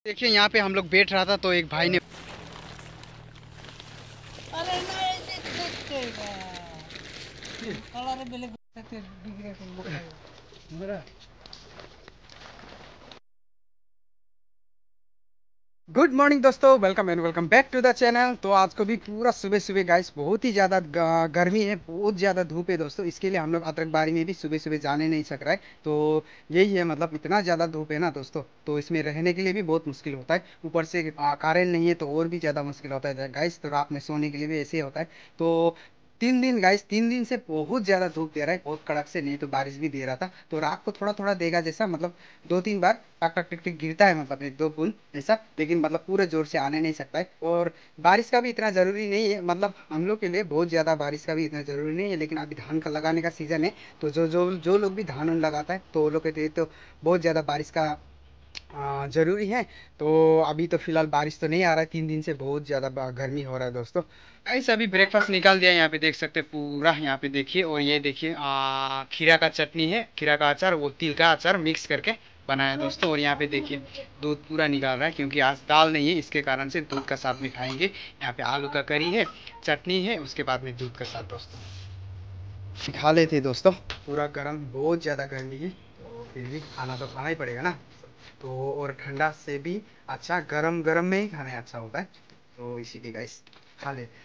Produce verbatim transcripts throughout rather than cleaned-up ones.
देखिए यहाँ पे हम लोग बैठ रहा था तो एक भाई ने अरे नहीं देखते कलर बेलेग देखते डिग्री को गुड मॉर्निंग दोस्तों, welcome and welcome back to the channel. तो आज को भी पूरा सुबह सुबह गाइस बहुत ही ज़्यादा गर्मी है, बहुत ज़्यादा धूप है दोस्तों। इसके लिए हम लोग अतरकबारी में भी सुबह सुबह जाने नहीं सक रहा है। तो यही है, मतलब इतना ज़्यादा धूप है ना दोस्तों, तो इसमें रहने के लिए भी बहुत मुश्किल होता है। ऊपर से कारें नहीं है तो और भी ज़्यादा मुश्किल होता है गाइस। तो रात में सोने के लिए भी ऐसे ही होता है। तो तीन दिन गाइस तीन दिन से बहुत ज़्यादा धूप दे रहा है, बहुत कड़क से, नहीं तो बारिश भी दे रहा था। तो रात को थोड़ा थोड़ा देगा जैसा, मतलब दो तीन बार टक टक टिक टिक गिरता है, मतलब एक दो बूंद ऐसा, लेकिन मतलब पूरे जोर से आने नहीं सकता है। और बारिश का भी इतना ज़रूरी नहीं है, मतलब हम लोग के लिए बहुत ज़्यादा बारिश का भी इतना ज़रूरी नहीं है। लेकिन अभी धान का लगाने का सीज़न है, तो जो जो जो लोग भी धान लगाता है तो वो लोग के लिए तो बहुत ज़्यादा बारिश का आ, ज़रूरी है। तो अभी तो फिलहाल बारिश तो नहीं आ रहा है, तीन दिन से बहुत ज़्यादा गर्मी हो रहा है दोस्तों। ऐसे अभी ब्रेकफास्ट निकाल दिया, यहाँ पे देख सकते हैं पूरा, यहाँ पे देखिए। और ये देखिए आ, खीरा का चटनी है, खीरा का अचार, वो तिल का अचार मिक्स करके बनाया दोस्तों। और यहाँ पे देखिए दूध पूरा निकाल रहा है, क्योंकि आज दाल नहीं है, इसके कारण से दूध का साथ में खाएंगे। यहाँ पे आलू का करी है, चटनी है, उसके बाद में दूध का साथ दोस्तों खा लेते दोस्तों। पूरा गर्म, बहुत ज़्यादा गर्मी है, तो फिर भी खाना तो खाना ही पड़ेगा ना। तो और ठंडा से भी अच्छा गरम गरम में ही खाना अच्छा होता है, तो इसीलिए गाइस खा लेते।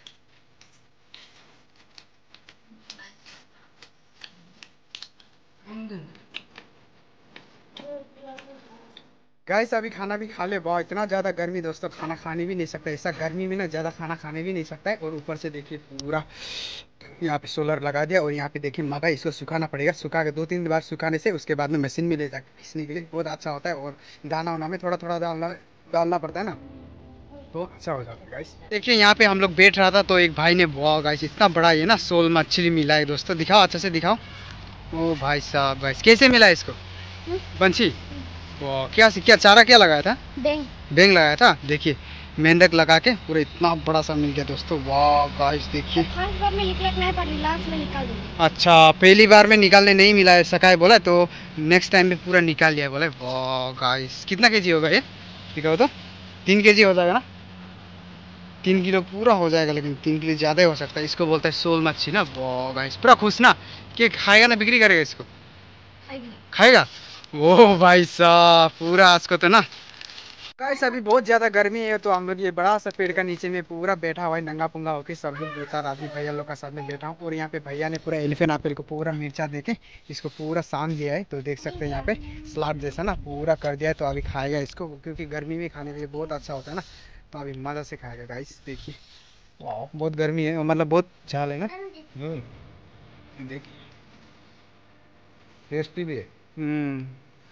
गाइस अभी खाना भी खा ले, बहुत इतना ज़्यादा गर्मी दोस्तों, खाना खाने भी नहीं सकता। ऐसा गर्मी में ना ज़्यादा खाना खाने भी नहीं सकता है। और ऊपर से देखिए पूरा यहाँ पे सोलर लगा दिया। और यहाँ पे देखिए मका, इसको सुखाना पड़ेगा। सुखा के दो तीन बार सुखाने से उसके बाद में मशीन में ले जाकर पीसने के लिए बहुत अच्छा होता है। और दाना वाना में थोड़ा थोड़ा डालना डालना पड़ता है ना, तो अच्छा हो जाता है गाइस। देखिए यहाँ पे हम लोग बैठ रहा था तो एक भाई ने, वाह गाइस इतना बड़ा ये ना सोल मछली मिला है दोस्तों। दिखाओ, अच्छे से दिखाओ। ओ भाई साहब, गाइस कैसे मिला इसको बंसी? वाह, क्या क्या चारा क्या लगाया था? बेंग बेंग लगाया था। देखिए मेंढक लगा के पूरा इतना बड़ा सा मिल गया दोस्तों। वाह गाइस देखिए, बार में निकला पर लास्ट में निकाल दिया। अच्छा, पहली बार में निकालने नहीं मिला है सकाए बोला, तो नेक्स्ट टाइम में पूरा निकाल लिया बोले। वाह गाइस, कितना केजी होगा ये? दिखाओ तो। तीन केजी हो जाएगा ना? तीन किलो पूरा हो जाएगा, लेकिन तीन किलो ज़्यादा ही हो सकता है। इसको बोलते हैं सोल मच्छी ना। वाह गाइस पूरा खुश ना, कि खाएगा ना बिक्री करेगा इसको? खाएगा। वो भाई साहब पूरा आज को तो ना गाइस अभी बहुत ज़्यादा गर्मी है, तो हम लोग ये बड़ा सा पेड़ का नीचे में पूरा बैठा हुआ है, नंगा पुंगा होकर। सब लोग दो चार आदमी भैया लोग का साथ में बैठा हूँ। और यहाँ पे भैया ने पूरा एलिफेंट एप्पल को पूरा मिर्चा देके इसको पूरा सान दिया है। तो देख सकते हैं यहाँ पे सलाद जैसा ना पूरा कर दिया है। तो अभी खाएगा इसको, क्योंकि गर्मी में खाने के लिए बहुत अच्छा होता है ना। तो अभी मज़ा से खाएगा गाइस। देखिए वाह, बहुत गर्मी है, मतलब बहुत झाल है ना। देखिए टेस्टी भी है। हम्म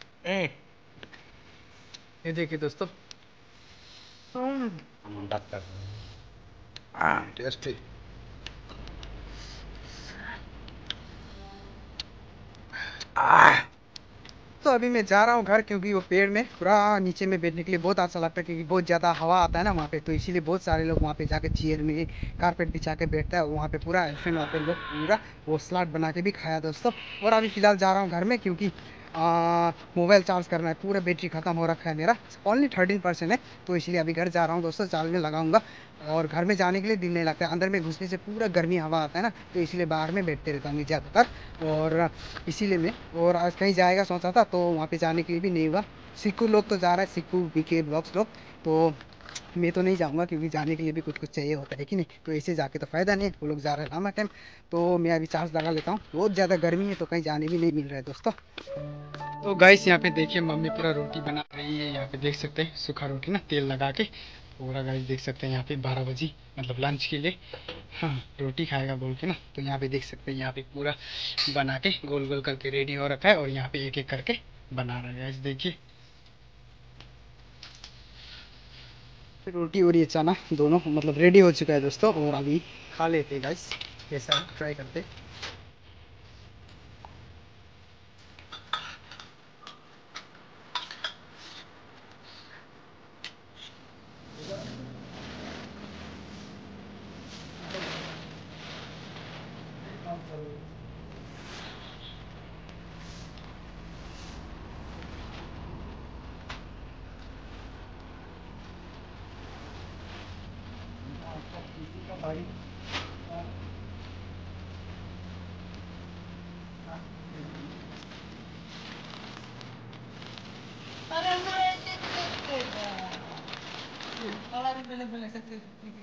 ये देखिए दोस्तों, टेस्टी। तो अभी मैं जा रहा हूँ घर, क्योंकि वो पेड़ में पूरा नीचे में बैठने के लिए बहुत अच्छा लगता है, क्योंकि बहुत ज़्यादा हवा आता है ना वहाँ पे। तो इसीलिए बहुत सारे लोग वहाँ पे जाके चेयर में कारपेट बिछा के बैठता है। वहाँ पे पूरा एलिफेंट वहाँ पे लोग पूरा वो सलाद बना के भी खाया दोस्तों। और अभी फ़िलहाल जा रहा हूँ घर में, क्योंकि मोबाइल चार्ज करना है, पूरा बैटरी ख़त्म हो रखा है मेरा, ओनली थर्टीन परसेंट है। तो इसलिए अभी घर जा रहा हूँ दोस्तों, चार्ज में लगाऊंगा। और घर में जाने के लिए दिल नहीं लगता है, अंदर में घुसने से पूरा गर्मी हवा आता है ना, तो इसलिए बाहर में बैठते रहता हूँ ज़्यादातर। और इसीलिए मैं, और आज कहीं जाएगा सोचा था, तो वहाँ पे जाने के लिए भी नहीं हुआ। सिक्कू लोग तो जा रहा है, सिक्कू बीके ब्लॉक्स लोग। तो मैं तो नहीं जाऊँगा, क्योंकि जाने के लिए भी कुछ कुछ चाहिए होता है कि नहीं। तो ऐसे जाके तो फ़ायदा नहीं है, वो लोग जा रहे हैं लंबा टाइम। तो मैं अभी चार्ज लगा लेता हूँ, बहुत ज़्यादा गर्मी है तो कहीं जाने भी नहीं मिल रहा है दोस्तों। तो गाइस यहाँ पे देखिए मम्मी पूरा रोटी बना रही है। यहाँ पे देख सकते हैं सूखा रोटी ना, तेल लगा के पूरा। गाइस देख सकते हैं यहाँ पे बारह बजे मतलब लंच के लिए, हाँ रोटी खाएगा बोल के ना। तो यहाँ पे देख सकते हैं यहाँ पे पूरा बना के गोल गोल करके रेडी हो रखा है। और यहाँ पे एक एक करके बना रहा है गाइस। देखिए रोटी और ये चना दोनों मतलब रेडी हो चुका है दोस्तों। और अभी खा लेते गाइस, कैसा ट्राई करते। सॉरी। अरे मैं और पहले पहले सकते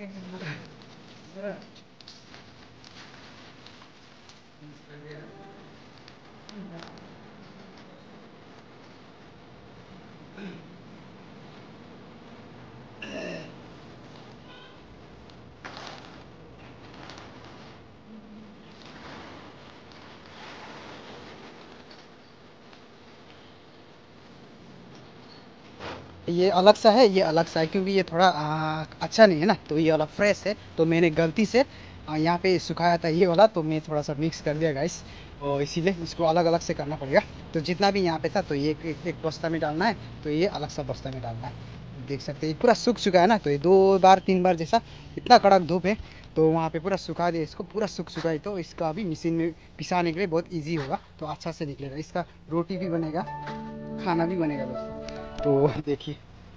ये अलग सा है, ये अलग सा है क्योंकि ये थोड़ा आ, अच्छा नहीं है ना, तो ये वाला फ्रेश है। तो मैंने गलती से आ, यहाँ पे सुखाया था ये वाला, तो मैं थोड़ा सा मिक्स कर दिया गाइस, और इसीलिए इसको अलग अलग से करना पड़ेगा। तो जितना भी यहाँ पे था तो ये एक, एक, एक बस्ता में डालना है, तो ये अलग सा बस्ता में डालना है। देख सकते हैं ये पूरा सूख चुका है ना, तो ये दो बार तीन बार जैसा, इतना कड़क धूप है तो वहाँ पे पूरा सुखा दिया इसको, पूरा सूख चुका है। तो इसका अभी मशीन में पिसाने के लिए बहुत ईजी होगा, तो अच्छा से निकलेगा, इसका रोटी भी बनेगा, खाना भी बनेगा दोस्तों। तो देखिए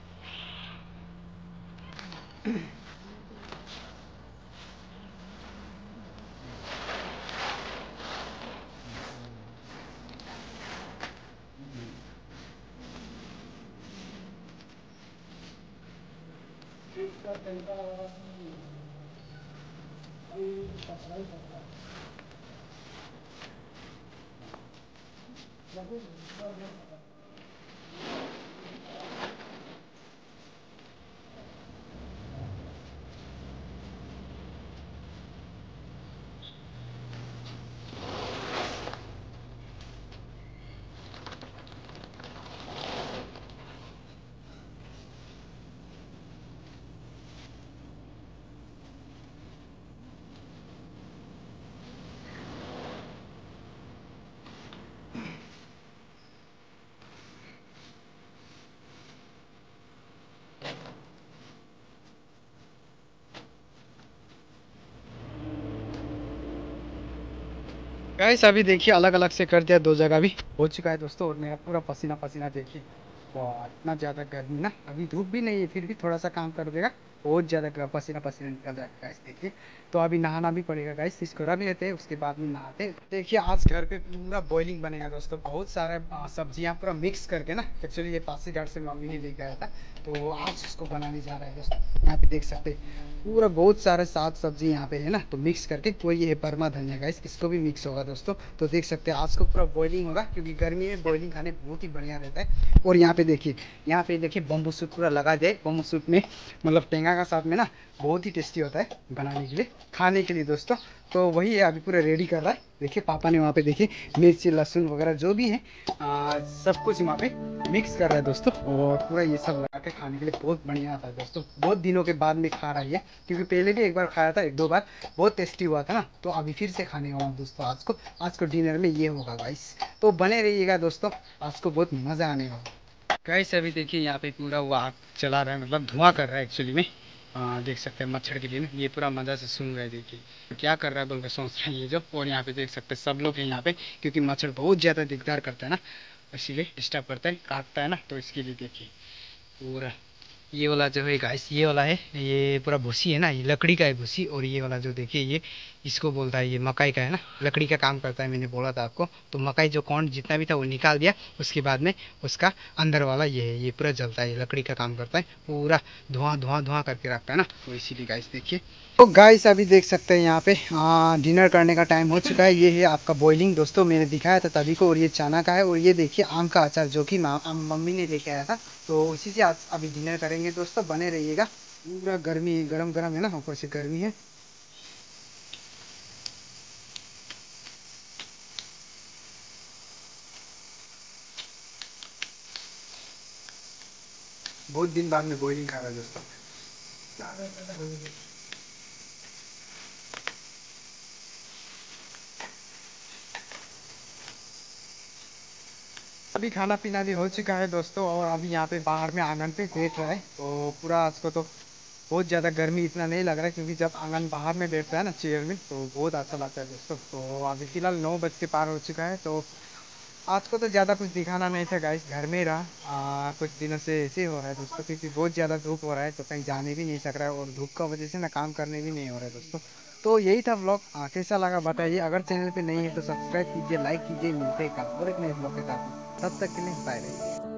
गाइस अभी देखिए अलग अलग से कर दिया, दो जगह भी हो चुका है दोस्तों, और मेरा पूरा पसीना पसीना देखिए। वाह इतना ज़्यादा गर्मी ना, अभी धूप भी नहीं है फिर भी थोड़ा सा काम कर देगा, बहुत ज़्यादा पसीना पसीना निकल जाएगा गाइस देखिए। तो अभी नहाना भी पड़ेगा गाइस, इसको रख लेते हैं उसके बाद में नहाते हैं। देखिए आज घर पे पूरा बॉइलिंग बनेगा दोस्तों, बहुत सारे सब्जियाँ पूरा मिक्स करके ना, एक्चुअली ये पासीघाट से मम्मी ने लेके आया था, तो आज उसको बनाने जा रहा है दोस्तों। यहाँ पे देख सकते हैं पूरा बहुत सारे साग सब्जी यहाँ पे है ना, तो मिक्स करके कोई ये परमा धनिया गाइस, इसको भी मिक्स होगा दोस्तों। तो देख सकते हैं आज को पूरा बॉइलिंग होगा, क्योंकि गर्मी में बॉइलिंग खाने बहुत ही बढ़िया रहता है। और यहाँ पे देखिए, यहाँ पे देखिए बम्बू सूट पूरा लगा दिया, बम्बू सूट में मतलब टेंगा का साथ में ना बहुत ही टेस्टी होता है बनाने के लिए, खाने के लिए दोस्तों। तो वही है अभी पूरा रेडी कर रहा है। देखिए पापा ने वहाँ पे देखिए मिर्ची लहसुन वगैरह जो भी है आ, सब कुछ वहाँ पे मिक्स कर रहा है दोस्तों, और पूरा ये सब लगा के खाने के लिए बहुत बढ़िया आता है दोस्तों। बहुत दिनों के बाद में खा रहा है ये, क्योंकि पहले भी एक बार खाया था, एक दो बार, बहुत टेस्टी हुआ था ना, तो अभी फिर से खाने वाला हूँ दोस्तों। आज को आज को डिनर में ये होगा गाइस, तो बने रहिएगा दोस्तों, आज को बहुत मज़ा आने वाला। गाइस अभी देखिए यहाँ पे पूरा वो आग चला रहा है, मतलब धुआं कर रहा है एक्चुअली में। आ, देख सकते हैं मच्छर के लिए ना, ये पूरा मज़ा से सुन रहा है देखिए क्या कर रहा है बोल के सोच रहे हैं ये जो। और यहाँ पे देख सकते हैं सब लोग हैं यहाँ पे, क्योंकि मच्छर बहुत ज़्यादा दिकदार करता है ना, इसीलिए डिस्टर्ब करता है, काटता है ना, तो इसके लिए देखिए पूरा ये वाला जो है गाइस, ये वाला है, ये पूरा भूसी है ना, ये लकड़ी का है भूसी। और ये वाला जो देखिए ये इसको बोलता है, ये मकई का है ना, लकड़ी का काम करता है, मैंने बोला था आपको। तो मकई जो कौन जितना भी था वो निकाल दिया, उसके बाद में उसका अंदर वाला ये है, ये पूरा जलता है, ये लकड़ी का काम करता है, पूरा धुआं धुआं धुआं करके रखता है ना, तो इसीलिए गाइस देखिए। तो गाइस अभी देख सकते हैं यहाँ पे डिनर करने का टाइम हो चुका है। ये है आपका बॉइलिंग दोस्तों, मैंने दिखाया था तभी को, और ये चना का है, और ये देखिए आम का अचार जो कि मम्मी ने लेके आया था, तो उसी से आज अभी डिनर करेंगे दोस्तों, बने रहिएगा। पूरा गर्मी गरम गरम है ना, ऊपर से गर्मी है। बहुत दिन बाद में बॉइलिंग खा रहा है दोस्तों। अभी खाना पीना भी हो चुका है दोस्तों, और अभी यहाँ पे बाहर में आंगन पे बैठ रहा है, तो पूरा आज को तो बहुत ज़्यादा गर्मी इतना नहीं लग रहा है, क्योंकि जब आंगन बाहर में बैठता है ना चेयर में, तो बहुत अच्छा लगता है दोस्तों। तो अभी फिलहाल नौ बज के पार हो चुका है, तो आज को तो ज़्यादा कुछ दिखाना नहीं था गाइस, घर में ही रहा। आ, कुछ दिनों से ऐसे ही हो रहा है दोस्तों, क्योंकि बहुत ज़्यादा धूप हो रहा है तो कहीं जाने भी नहीं सक रहा है, और धूप का वजह से ना काम करने भी नहीं हो रहा है दोस्तों। तो यही था व्लॉग, कैसा लगा बताइए। अगर चैनल पे नहीं है तो सब्सक्राइब कीजिए, लाइक कीजिए। मिलते हैं कल और एक नए व्लॉग के साथ में। तब तक के लिए बाय बाय।